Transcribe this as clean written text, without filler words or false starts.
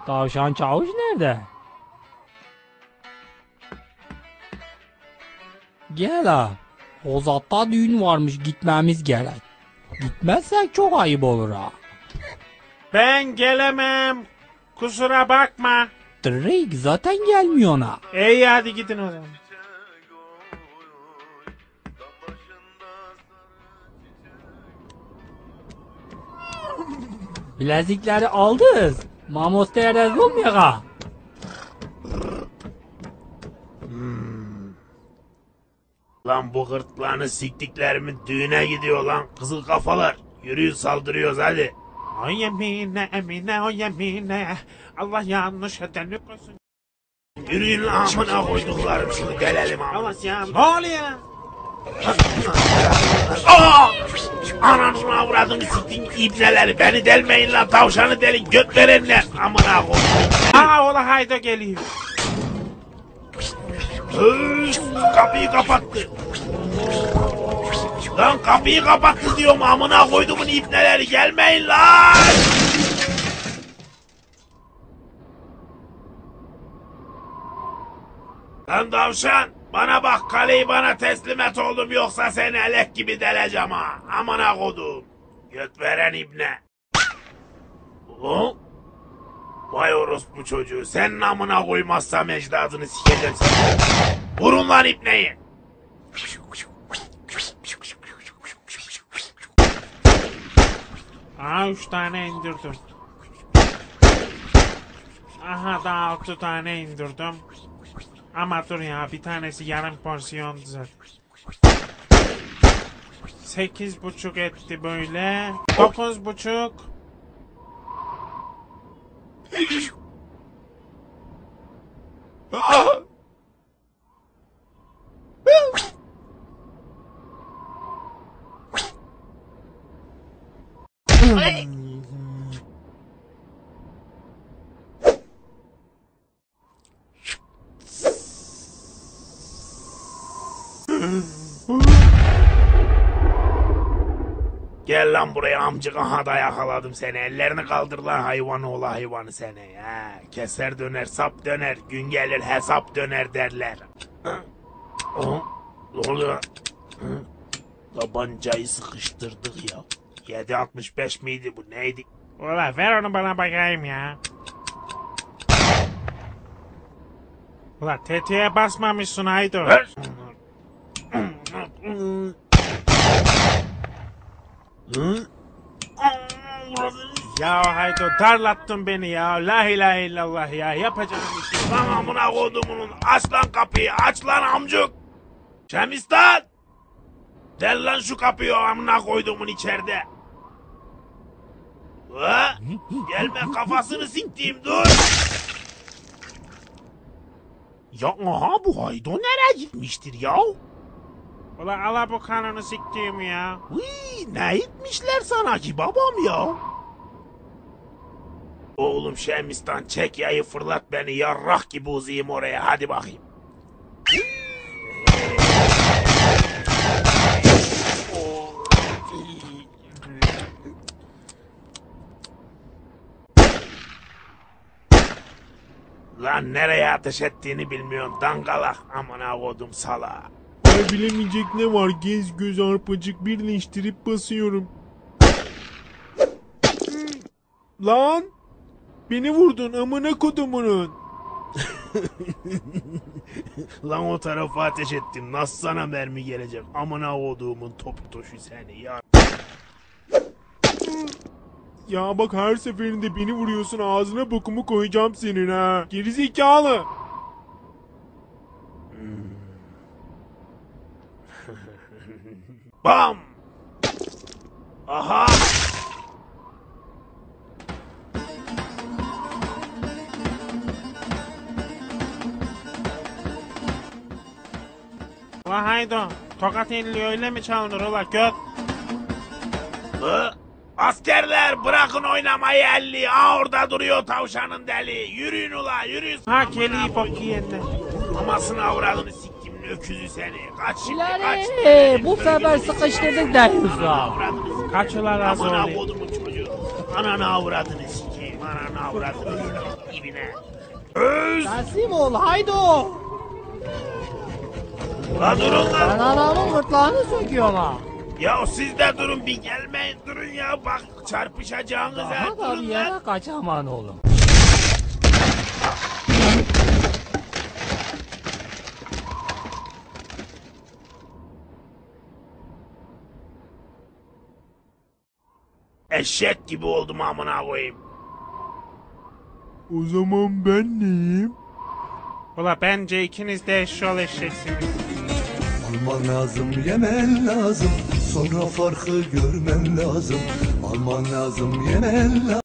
Tavşan çavuş nerede? Gel ha. Hozat'ta düğün varmış, gitmemiz gerek. Gitmezsek çok ayıp olur ha. Ben gelemem. Kusura bakma. Drake zaten gelmiyor ona. İyi hadi gidin o zaman. Bilezikleri aldız. Mamoste rezil olmuyor ha. Lan bu gırtlağını siktiklerimin düğüne gidiyor lan. Kızıl kafalar. Yürüyün saldırıyoruz hadi. O yemine emine o yemine. Allah yanlış edeni koysun. Yürüyün lan amına koyduklarım şunu delelim amına. Allah ya. Ne oluyor? Aa! Ananı avradını siktin ibneleri. Beni delmeyin lan, tavşanı delin göt verenler. Amına koydum. Ola hayda geliyor. Kapıyı kapattı. Lan kapıyı kapattı diyorum, amına koydumun ibneleri, gelmeyin lan. Lan tavşan, bana bak, kaleyi bana teslim et oğlum, yoksa seni elek gibi deleceğim ha. Amına koydum. Göt veren ibne. Vay orospu çocuğu, senin amına koymazsam ecdadını sikeceğim seni. Vurun lan ibneyi. Üç tane indirdim. Aha da 6 tane indirdim. Ama dur ya, bir tanesi yarım porsiyon zaten. 8,5 etti böyle. 9,5. Gel lan buraya amcık, aha da yakaladım seni. Ellerini kaldır lan hayvanı ola hayvanı seni. Keser döner sap döner, gün gelir hesap döner derler. Ne oluyor? Tabancayı sıkıştırdık ya. 7.65 miydi bu, neydi? Ulan ver onu bana bakayım ya. Ulan tetiğe basmamışsın Haydo. Ver. Ya Haydo darlattın beni ya. La ilahe illallah ya. Yapacağım bir şey. Lan amına kodumunun, aç lan kapıyı, aç lan amcık. Şemistan. Del lan şu kapıyı, amına koyduğumun içeride. Gelme, kafasını siktiğim, dur. Ya aha, bu Haydo nereye gitmiştir ya? Ulan ala bu kanını siktiğim ya. Ne etmişler sana ki babam ya? Oğlum Şemistan, çek yayı, fırlat beni, yarrak gibi uzayım oraya, hadi bakayım. Lan nereye ateş ettiğini bilmiyorsun dangalak, amına kodum sala. Ay bilemeyecek ne var, gez göz arpacık birleştirip basıyorum. Lan! Beni vurdun amına kodumunun. Lan o tarafa ateş ettim, nasıl sana mermi gelecek, amına koduğumun topu toşu seni ya. Ya bak, her seferinde beni vuruyorsun, ağzına bokumu koyacağım senin ha. Gerizekalı. Bam! Aha! Ulan Haydo. Tokat elli öyle mi çalınır ulan göt? Askerler bırakın oynamayı elli. Orada duruyor tavşanın deli. Yürüyün ula, yürüyün. Ha keliği bok yiyenler. Amasını avradını siktimin öküzü seni. Kaç şimdi, kaç. Bu sefer sıkıştırdık deriz ha. Avradını sikeyim. Kaç ulan razı Amına olayım. kodumun çocuğu. Ananı avradını sikeyim. ananı avradını dibine. Öz! Teslim ol haydi o. La durun Ben lan. adamın gırtlağını söküyorum ha. Ya siz de durun bir gelmeyin durun ya bak çarpışacağınız ha Daha da bir durun yere lan. kaçaman oğlum. Eşek gibi oldum amına koyayım. O zaman ben neyim? Ula bence ikiniz de eşşol eşeksiniz. Alman lazım, yemen lazım. Sonra farkı görmen lazım. Alman lazım, yemen lazım.